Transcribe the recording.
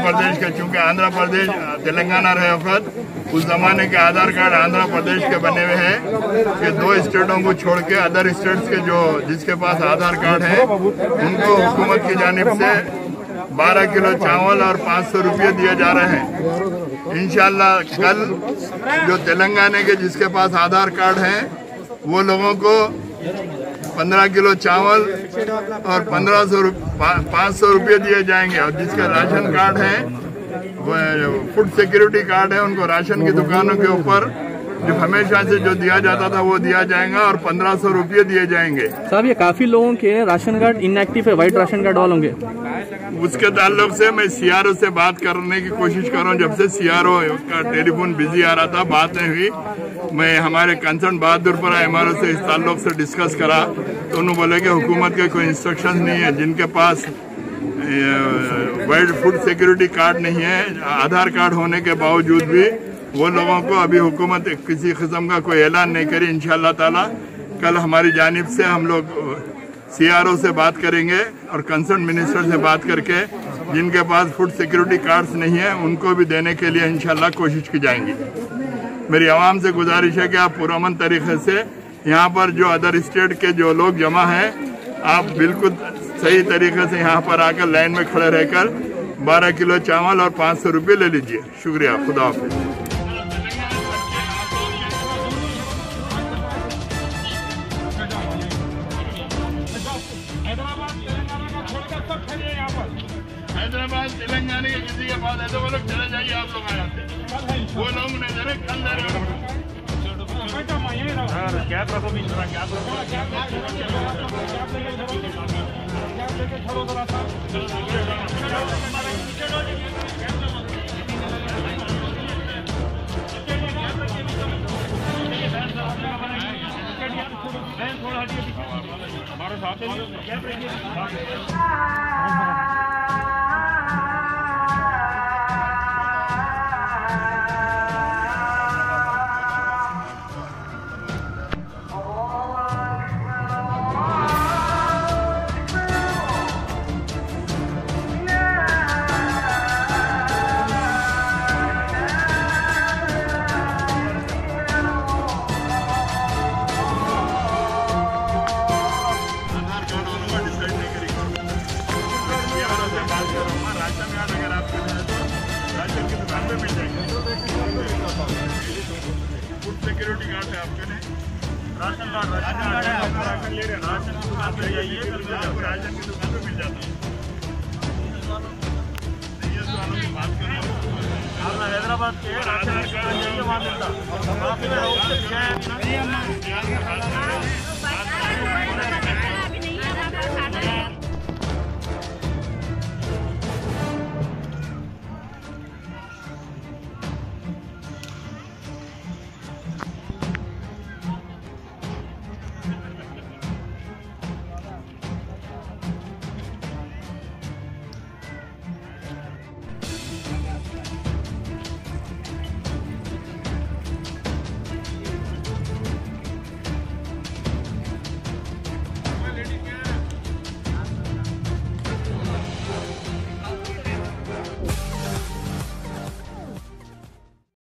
प्रदेश के, चूँकि आंध्र प्रदेश तेलंगाना रहे वक्त उस जमाने के आधार कार्ड आंध्र प्रदेश के बने हुए हैं कि 2 स्टेटों को छोड़ के अदर स्टेट्स के जो जिसके पास आधार कार्ड है उनको हुकूमत की जानिब से 12 किलो चावल और 500 रुपये दिए जा रहे हैं। इंशाल्लाह कल जो तेलंगाना के जिसके पास आधार कार्ड है वो लोगों को 15 किलो चावल और 500 रुपये दिए जाएंगे, और जिसका राशन कार्ड है फूड सिक्योरिटी कार्ड है उनको राशन की दुकानों के ऊपर जो हमेशा से जो दिया जाता था वो दिया जाएगा और 1500 रुपये दिए जाएंगे। साहब ये काफी लोगों के राशन कार्ड इनएक्टिव है, व्हाइट राशन कार्ड वालों के, उसके ताल्लुक से मैं सीआरओ से बात करने की कोशिश कर रहा हूँ। जब से सीआरओ का टेलीफोन बिजी आ रहा था, बात नहीं हुई, मैं हमारे कंसर्न बहादुरपुरा एमआरओ से इस ताल्लुक से डिस्कस करा तो उन्होंने बोले कि हुकूमत के कोई इंस्ट्रक्शन नहीं है, जिनके पास वर्ल्ड फूड सिक्योरिटी कार्ड नहीं है, आधार कार्ड होने के बावजूद भी वो लोगों को अभी हुकूमत किसी किस्म का कोई ऐलान नहीं करी। इंशाअल्लाह ताला कल हमारी जानिब से हम लोग सीआरओ से बात करेंगे और कंसर्न मिनिस्टर से बात करके जिनके पास फूड सिक्योरिटी कार्ड्स नहीं है उनको भी देने के लिए इंशाअल्लाह कोशिश की जाएंगी। मेरी आवाम से गुजारिश है कि आप पुरअमन तरीके से यहाँ पर जो अदर स्टेट के जो लोग जमा हैं आप बिल्कुल सही तरीके से यहाँ पर आकर लाइन में खड़े रहकर 12 किलो चावल और 500 रुपये ले लीजिए। शुक्रिया, खुदा हाफिज़। हैदराबाद तेलंगाना के किसी के पास है तो वो लोग चले जाइए, आप लोग आ जाते हैं, वो लोग नहीं दे रहे, कल दे रहे। हमारे साथ राशन कार्ड अगर आपके पास है तो राशन की दुकान पे मिल जाएगा। फूड सिक्योरिटी कार्ड है आपके लिए, राशन कार्ड है, आप राशन ले रहे हैं, राशन की दुकान पे जाइए तो आपको राशन की दुकान पे मिल जाता है। वालों की बात करें हैदराबाद के राशन कार्ड वहाँ मिलता,